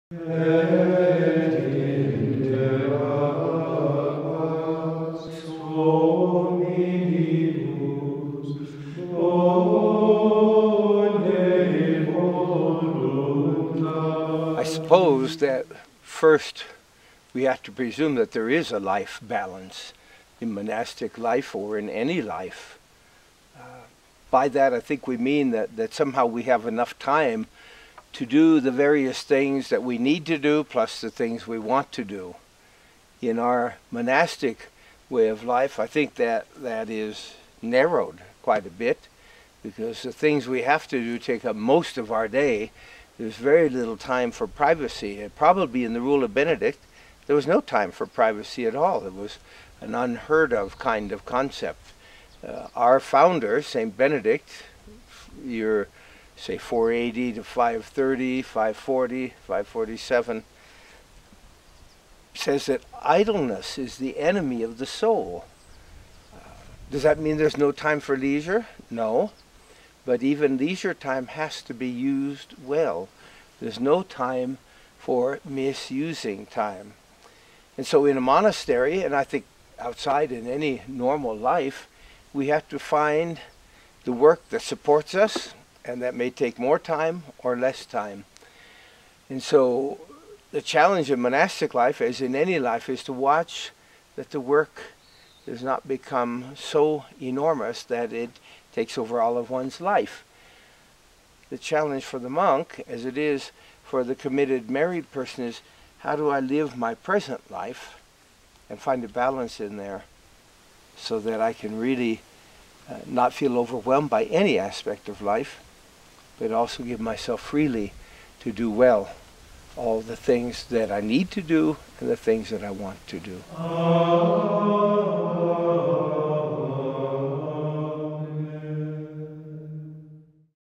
I suppose that first we have to presume that there is a life balance in monastic life or in any life. By that I think we mean that somehow we have enough time to do the various things that we need to do plus the things we want to do. In our monastic way of life, I think that is narrowed quite a bit because the things we have to do take up most of our day. There's very little time for privacy. And probably in the rule of Benedict, there was no time for privacy at all. It was an unheard of kind of concept. Our founder, St. Benedict, year, say 480 to 530, 540, 547, says that idleness is the enemy of the soul. Does that mean there's no time for leisure? No. But even leisure time has to be used well. There's no time for misusing time. And so in a monastery, and I think outside in any normal life, we have to find the work that supports us, and that may take more time or less time. And so the challenge in monastic life, as in any life, is to watch that the work does not become so enormous that it takes over all of one's life. The challenge for the monk, as it is for the committed married person, is how do I live my present life and find a balance in there so that I can really not feel overwhelmed by any aspect of life, but also give myself freely to do well all the things that I need to do and the things that I want to do.